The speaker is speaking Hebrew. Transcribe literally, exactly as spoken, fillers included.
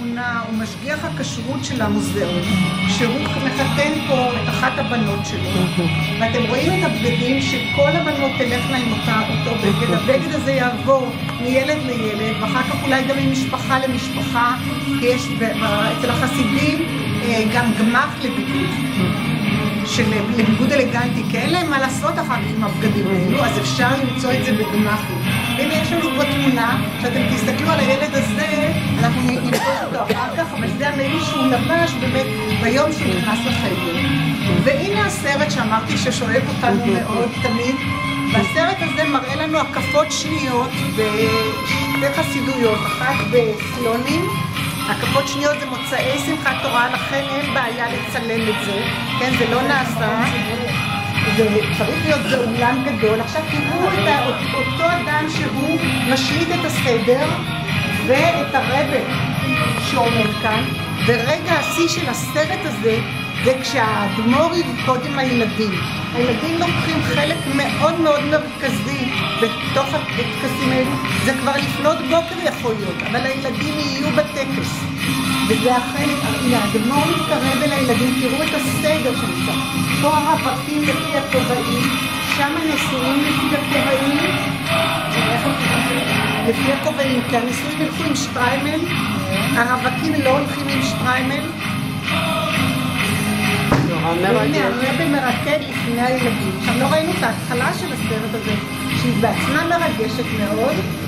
בתמונה הוא משגיח הכשרות של המוזיאון, שהוא מחתן פה את אחת הבנות שלו. ואתם רואים את הבגדים שכל הבנות תלכנה עם אותה, אותו בגד. הבגד הזה יעבור מילד לילד, ואחר כך אולי גם ממשפחה למשפחה, כי יש אצל החסידים גם גמח לביגוד. של ביגוד אלגנטי, כי אין להם מה לעשות אחר כך עם הבגדים האלו, אז אפשר למצוא את זה בגמחים. הנה יש לנו בתמונה, שאתם תסתכלו על הילד הזה, אנחנו נפגוש אותו אחר כך, אבל זה המעיל שהוא לבש באמת ביום שהוא נכנס לחדר. והנה הסרט שאמרתי ששואב אותנו מאוד תמיד, והסרט הזה מראה לנו הקפות שניות בשתי חסידויות, אחת בסלונים, הקפות שניות זה מוצאי שמחת תורה, לכן אין בעיה לצלם את זה, כן, זה לא נעשה, זה צריך להיות באולם גדול. עכשיו תראו את אותו אדם שהוא משליט את הסדר ואת הרבן שעומד כאן, ורגע השיא של הסרט הזה זה כשהאדמו"ר ירקוד עם הילדים. הילדים לוקחים חלק מאוד מאוד מרכזי בתוך הטקסים האלו. זה כבר לפנות בוקר יכול להיות, אבל הילדים יהיו בטקס. וזה אכן, האדמו"ר מתקרב אל הילדים, תראו את הסדר שם. פה הרווקים לפי הכובעים, שם הנישואים לפי הכובעים. לפי הכובעים, כי הנישואים ילכו עם שטריימל, הרווקים לא הולכים עם שטריימל. והנה הרבה מרקד לפני הילדים. עכשיו לא ראינו את ההתחלה של הסרט הזה, שהיא בעצמה מרגשת מאוד.